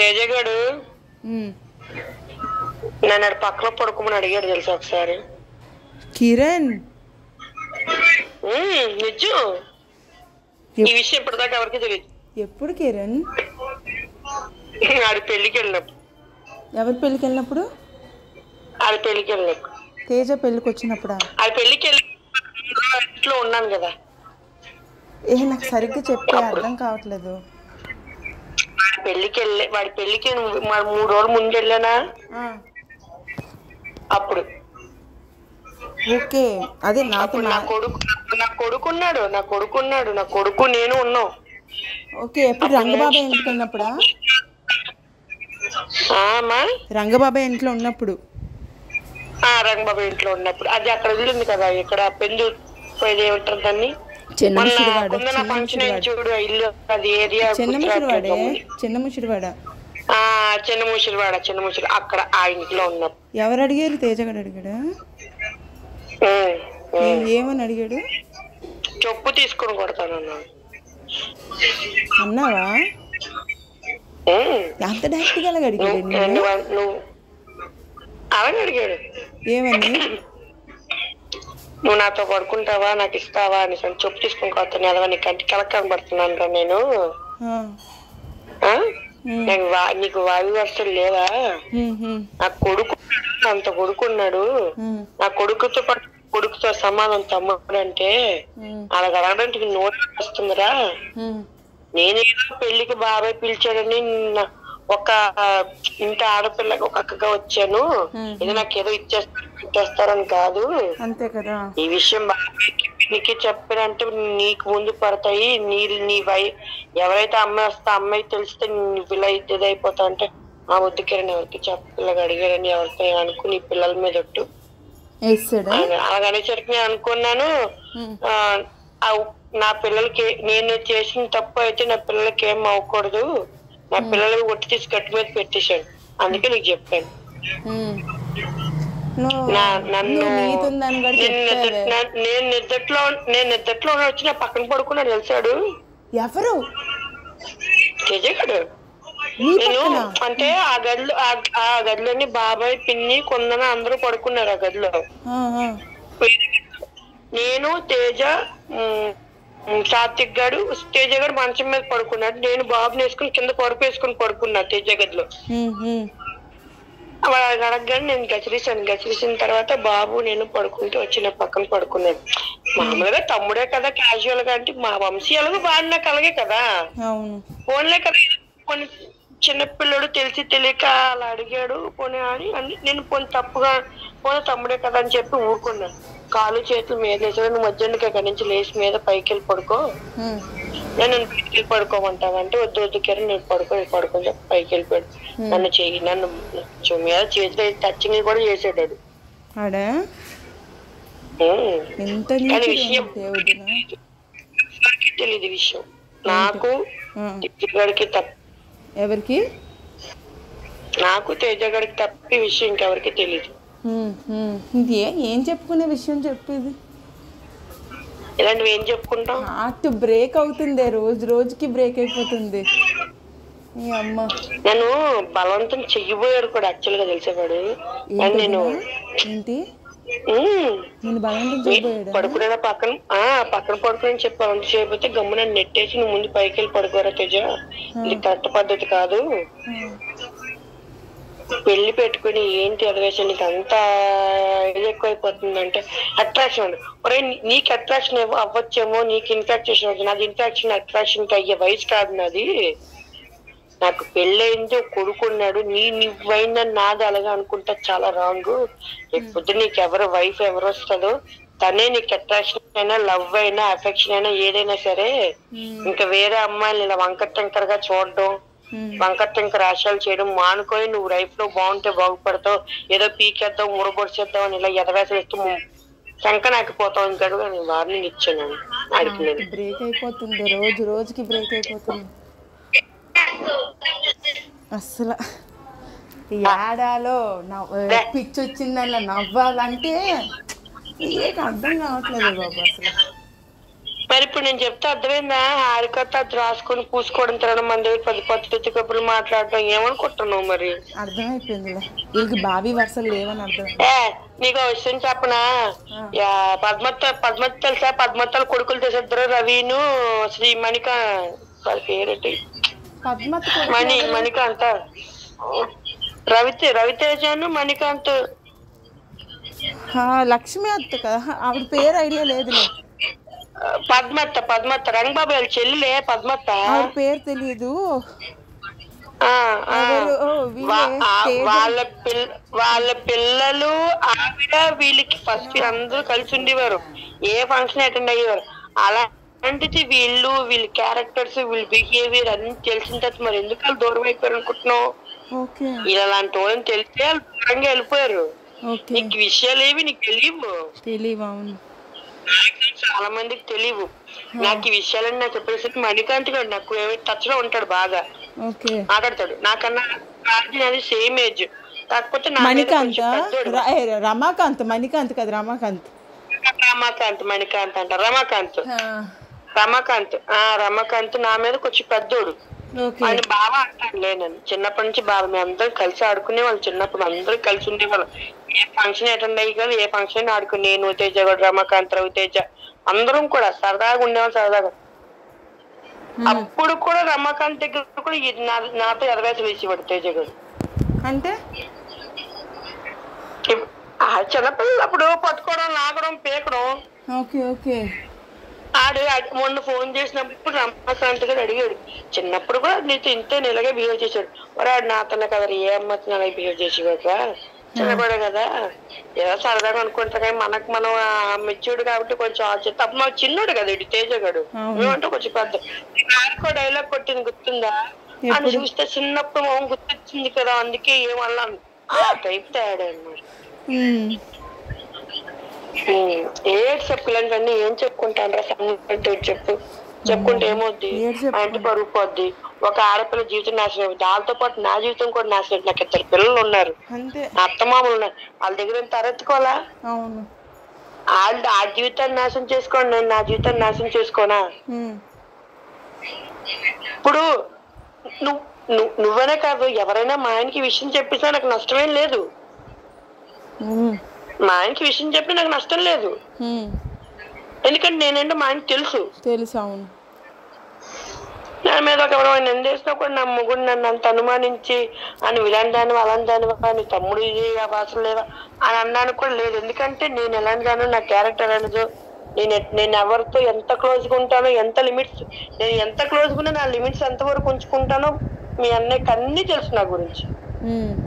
తేజగాడు నన్ను పక్కన పడుకోమని అడిగాడు తెలుసా ఒకసారి. కిరణ్ నిజం, ఈ విషయం ఇప్పటిదాకా ఎవరికి తెలియదు. ఎప్పుడు కిరణ్? ఆడి పెళ్లికి వెళ్ళినప్పుడు. ఎవరి పెళ్ళికి వెళ్ళినప్పుడు? ఆడి పెళ్లికి వెళ్ళినప్పుడు. తేజ పెళ్ళికి వచ్చినప్పుడా? ఆడి పెళ్లికి వెళ్ళి ఇంట్లో ఉన్నాను కదా. నాకు సరిగ్గా చెప్పే అర్థం కావట్లేదు. వాడి పెళ్లికి 3 రోజులు ముందు వెళ్ళానా అప్పుడు. ఓకే, అదే నాకు నా కొడుకు నేను ఉన్నాం. ఓకే, ఎప్పుడు రంగబాబాయ్ ఇంటికి వెళ్ళినప్పుడా? రంగబాబాయ్ ఇంట్లో ఉన్నప్పుడు. రంగబాబాయ్ ఇంట్లో ఉన్నప్పుడు. అది అక్కడ వదిలింది కదా, ఇక్కడ పెందు పోయేది ఏమంటారు దాన్ని, చూడు ఇల్లు, అది ఏరియా చిన్నముషిడివాడ అక్కడ ఆ ఇంట్లో ఉన్నప్పుడు. ఎవరు అడిగారు? తేజగాడు అడిగాడా? ఏమని అడిగాడు? చెప్పు తీసుకొని కొడతాను అన్నావా? అంత డైరెక్ట్ గా అడిగాడు? అలాగే అడిగాడు. ఏమని? నువ్వు నాతో పడుకుంటావా, నాకు ఇస్తావా అని. చెప్పు తీసుకొని కొడతాను ఎదవా, నీ కంటి కలక కనబడుతున్నాను రా నేను. నీకు వాయు వస్తువులు లేవా? నా కొడుకు అంత కొడుకున్నాడు, నా కొడుకుతో సమానం తమ్ముడు అంటే అలా అడగడానికి నోరు వస్తుందిరా. నేనేదో పెళ్లికి బాబాయ్ పిలిచాడని ఒక ఇంత ఆడపిల్లకి ఒక అక్కగా వచ్చాను, ఇది నాకేదో ఇచ్చేస్తారని కాదు. అంతే కదా. ఈ విషయం బాబాయ్కి నీకు చెప్పానంటే నీకు ముందు పడతాయి. ఎవరైతే అమ్మాయి వస్తే అమ్మాయి తెలిస్తే నువ్వు ఇలా ఇదైపోతావు అంటే ఆ వద్దుకేరని ఎవరికి చెప్పిల్లగా అడిగాడని ఎవరితో అనుకుని పిల్లల మీద ఒట్టు అలాగనేసరికి నేను అనుకున్నాను, నా పిల్లలకి నేను చేసిన తప్పు అయితే నా పిల్లలకి ఏం అవ్వకూడదు, నా పిల్లలకి ఒట్టి తీసి గట్టి మీద పెట్టేశాను. అందుకే నీకు చెప్పాను. నన్ను నేను నిద్దట్లో వచ్చి నా పక్కన పడుకున్నాడు తెలిసాడు. ఎవరు? తేజగాడు. నేను అంటే ఆ గదిలోని బాబాయ్ పిన్ని కొందన అందరూ పడుకున్నారు ఆ గదిలో. నేను తేజ సాత్విక్ గాడు తేజ గారు మంచం మీద పడుకున్నాడు, నేను బాబుని వేసుకుని కింద పరుపు వేసుకుని పడుకున్నా తేజ గదిలో. అడగగానే నేను గచ్చిరేసిన తర్వాత బాబు నేను పడుకుంటూ వచ్చిన పక్కన పడుకున్నాను. మామూలుగా తమ్ముడే కదా, క్యాజువల్ గా అంటే మా వంశీయాలకు బాగా నాకు అలాగే కదా, ఫోన్లే కదా. కొన్ని చిన్నపిల్లడు తెలిసి తెలియక అలా అడిగాడు పోనీ అని నేను పోనీ తప్పుగా పోనీ తమ్ముడే కదా అని చెప్పి ఊరుకున్నాను. కాలు చేతులు మీద వేసాడు, నువ్వు మధ్యాహ్నం అక్కడి నుంచి లేచి మీద పైకి వెళ్ళి పడుకో, నేను పైకి వెళ్ళి పడుకోమంటానంటే వద్దు కిరణ్ నేను పడుకొని చెప్పి పైకి వెళ్ళిపోయాడు. నన్ను మీద చేతిలో టచింగ్ కూడా చేసాడు. తెలియదు విషయం నాకు, తేజగాడికి తప్ప. ఎవరికి? నాకు తేజగాడికి తప్ప ఈ విషయం ఇంకెవరికి తెలియదు. ఏం చెప్పుకునే విషయం చెప్పేది? ఇలాంటివి ఏం చెప్పుకుంటాం? హార్ట్ బ్రేక్ అవుతుంది, రోజుకి బ్రేక్ అయిపోతుంది. నన్ను బలవంతం చెయ్యబోయాడు కూడా యాక్చువల్ గా తెలిసేవాడు. నేను పడుకునే పక్కన పడుకుని చెప్పి బలవంతం చేయకపోతే గమ్ము నన్ను నెట్టేసి నువ్వు ముందు పైకి వెళ్ళి పడుకోరా తేజ, ఇది కరెక్ట్ పద్ధతి కాదు, పెళ్లి పెట్టుకుని ఏంటి అదివేషన్ నీకు అంత ఇది ఎక్కువైపోతుంది అంటే అట్రాక్షన్. ఒరే నీకు అట్రాక్షన్ అవ్వచ్చేమో, నీకు ఇన్ఫాక్చుయేషన్ అవుతుంది, నాది ఇన్ఫాక్షన్ అట్రాక్షన్ కి అయ్యే వయసు కాదు నాది. నాకు పెళ్ళయింది, కొడుకున్నాడు, నువ్వైందని నాది అలాగా అనుకుంటా చాలా రాంగ్. లేకపోతే నీకు ఎవరు వైఫ్ ఎవరు వస్తుందో తనే నీకు అట్రాక్షన్ అయినా లవ్ అయినా అఫెక్షన్ అయినా ఏదైనా సరే. ఇంకా వేరే అమ్మాయిలు ఇలా వంకర గా చూడడం, వంకర ఆశయాలు చేయడం మానుకొని నువ్వు లైఫ్ లో బాగుంటే బాగుపడతావు, ఏదో పీకేద్దాం ముడబొడిచేద్దాం అని ఇలా ఎదవేసలు ఇస్తూ శంకనాకపోతావు. ఇంకా నేను వార్నింగ్ ఇచ్చాను. బ్రేక్ అయిపోతుంది, రోజుకి బ్రేక్ అయిపోతుంది అసలు. ఏడాలో పిచ్చి వచ్చిందల్లా నవ్వాలంటే ఏం అర్థం కావట్లేదు బాబు అసలు. మరి ఇప్పుడు నేను చెప్తే అర్థమైందా? హారికత అది రాసుకొని పూసుకోవడం, తినడం, మన దగ్గర 10 పద్ధతి కబుర్లు మాట్లాడడం ఏమనుకుంటున్నావు మరి? అర్థమైపోయిందిలే, వీళ్ళకి బావి వరుసలు లేవని అర్థం. ఏ నీకు ఒక విషయం చెప్పనా? పద్మత్ తెలుసా? పద్మత్తల కొడుకులు చేసేద్దరు రవిను శ్రీ వాళ్ళ పేరేంటి? పద్మత్ మణికాంత, రవితేజను మణికాంత్. లక్ష్మి అత్త కదా, ఆవిడ పేరు ఐడియా లేదులే. పద్మత్త రంగబాబు వాళ్ళ చెల్లిలే పద్మత్త. ఆవిడ పేరు తెలియదు. వాళ్ళ పిల్లలు ఆవిడ వీళ్ళకి ఫస్ట్ అందరూ కలిసి ఉండేవారు, ఏ ఫంక్షన్ అటెండ్ అయ్యేవారు. అలాంటిది వీళ్ళ క్యారెక్టర్స్, వీళ్ళ బిహేవియర్ అన్ని తెలిసిన తర్వాత మరి ఎందుకు వాళ్ళు దూరం అయిపోయారు అనుకుంటున్నావు? ఇలాంటి వాళ్ళని తెలిస్తే వాళ్ళు దూరంగా వెళ్ళిపోయారు. నీకు విషయాలు ఏవి నీకు తెలియవు. చాలా మందికి తెలియవు. నాకు ఈ విషయాలని నాకు చెప్పేసరికి మణికాంత్ గారు నాకు టచ్ లో ఉంటాడు, బాగా మాట్లాడతాడు. నాకన్నా అది సేమ్ ఏజ్, కాకపోతే రమాకాంత్ మణికాంత్ కదా, రమాకాంత్ అంట రమాకాంత్ నా మీద కొంచెం పెద్దోడు. ఆయన బాగా అంటాడులే. నన్ను చిన్నప్పటి నుంచి బాగా మేము అందరం కలిసి ఆడుకునే వాళ్ళు. చిన్నప్పుడు అందరూ కలిసి ఉండేవాళ్ళం. ఏ ఫంక్షన్ అటెండ్ అయ్యి కదా, ఏ ఫంక్షన్ ఆడుకుని నేను, తేజ కూడా, రమాకాంత్, రవితేజ అందరం కూడా సరదాగా ఉండేవాళ్ళు. సరదాగా అప్పుడు కూడా రమాకాంత్ దగ్గర కూడా నాతో ఎదవేసి వేసేవాడు తేజ గారు. అంటే చిన్నపిల్లలు అప్పుడు పట్టుకోవడం, లాగడం, పీకడం. మొన్న ఫోన్ చేసినప్పుడు రమాకాంత్ గారు అడిగాడు, చిన్నప్పుడు కూడా నీతో ఇంతే ఇలాగే బిహేవ్ చేశాడు. వాడు నాతోనే కదా, ఏ అమ్మతో అలాగే బిహేవ్ చేసేవాడురా, చిన్నపడే కదా, ఏదో సరదాగా అనుకుంటా. కానీ మనం మెచ్యూర్డ్ కాబట్టి కొంచెం ఆలోచిస్తే అప్పుడు మాకు చిన్నోడు కదా ఇటు తేజ గడు, మేమంటే కొంచెం పెద్ద. నాకు డైలాగ్ కొట్టింది గుర్తుందా? అని చూస్తే చిన్నప్పుడు మొహం గుర్తొచ్చింది కదా, అందుకే ఏమన్నాను ఆ టైప్ తేడా అన్నమాట. పిల్లలన్నీ ఏం చెప్పుకుంటాను రా చెప్పుకుంటే ఏమవుద్ది? అంటే పరుగు పోద్ది. ఒక ఆడపిల్ల జీవితం నాశనం, దాంతో పాటు నా జీవితం కూడా నాశనం. నాకు 2 పిల్లలు ఉన్నారు, నా అత్తమామలు ఉన్నారు. వాళ్ళ దగ్గర తరెత్తుకోవాలా? వాళ్ళు ఆ జీవితాన్ని నాశనం చేసుకోండి, నేను నా జీవితాన్ని నాశనం చేసుకోనా? ఇప్పుడు నువ్వనే కాదు, ఎవరైనా మా ఆయనకి విషయం చెప్పేసా నాకు నష్టమేం లేదు. మా ఆయనకి విషయం చెప్పి నాకు నష్టం లేదు, ఎందుకంటే నేనంటే మా ఆయనకి తెలుసు. అవును, నా మీద ఒక నిందేసినా కూడా నా మొగుడు నన్ను అంత అనుమానించి అని ఇలాంటి దాని అలాంటి దానివా, నీ తమ్ముడు అవసరం లేదా అని అన్నాను కూడా లేదు. ఎందుకంటే నేను ఎలాంటి దాను, నా క్యారెక్టర్ అనేది, నేను ఎవరితో ఎంత క్లోజ్గా ఉంటానో, ఎంత లిమిట్స్, నేను ఎంత క్లోజ్గా ఉన్నా నా లిమిట్స్ ఎంత వరకు ఉంచుకుంటానో మీ అన్నయ్యకి అన్నీ తెలుసు నా గురించి.